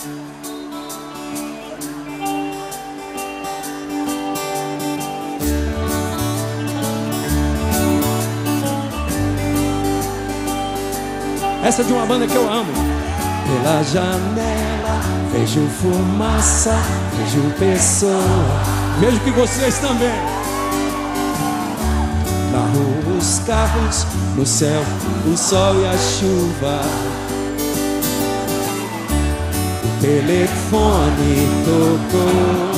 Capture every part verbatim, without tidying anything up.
Essa é de uma banda que eu amo. Pela janela vejo fumaça, vejo pessoa, vejo que vocês também. Na rua os carros, no céu o sol e a chuva. O telefone tocou,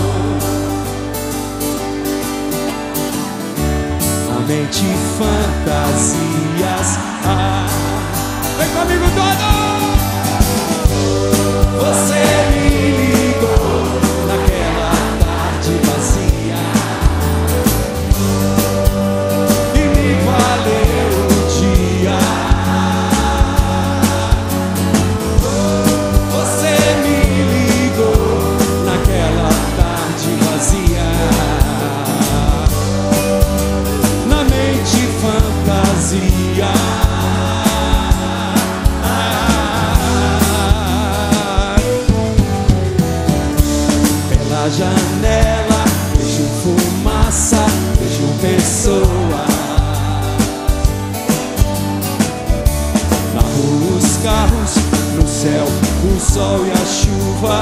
a mente fantasias. Ah, vem comigo todo! Você me ligou naquela tarde vazia e me valeu o dia. Você me ligou naquela tarde vazia, na mente fantasia. Na janela vejo fumaça, vejo pessoa. Na rua os carros, no céu o sol e a chuva.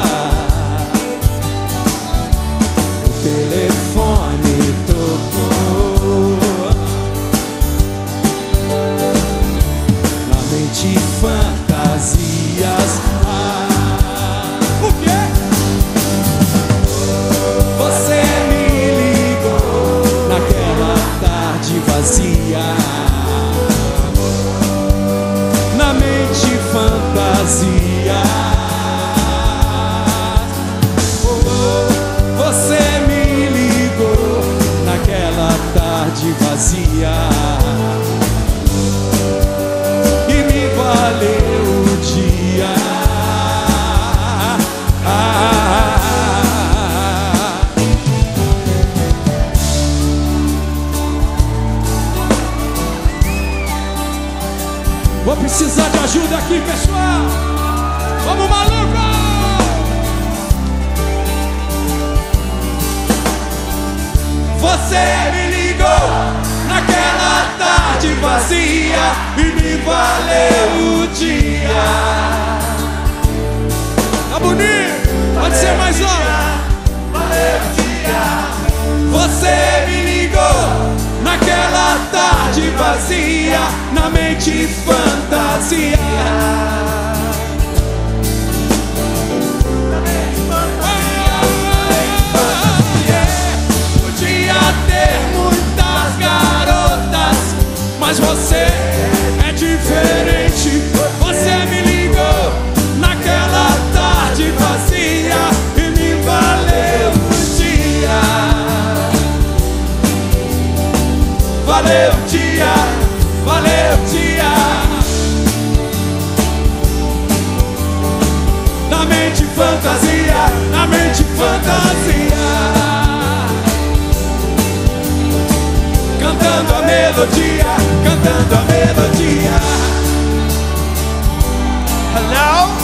O telefone tocou, na mente fantasias. Ah, o quê? Você me ligou naquela tarde vazia, na mente fantasia. Você me ligou naquela tarde vazia e me valeu o dia. Ah, vou precisar de ajuda aqui, pessoal. Vamos, maluco! Você me ligou naquela tarde vazia e me valeu o dia. Tá bonito? Pode ser mais um. Valeu o dia. Você me ligou naquela tarde vazia, na mente fantasia. Na mente fantasia. Podia ter muitas garotas, mas você é diferente. Você me ligou naquela tarde vazia e me valeu o dia. Valeu o dia, valeu o dia. Na mente fantasia, na mente fantasia. Cantando a melodia, cantando a melodia. Hello?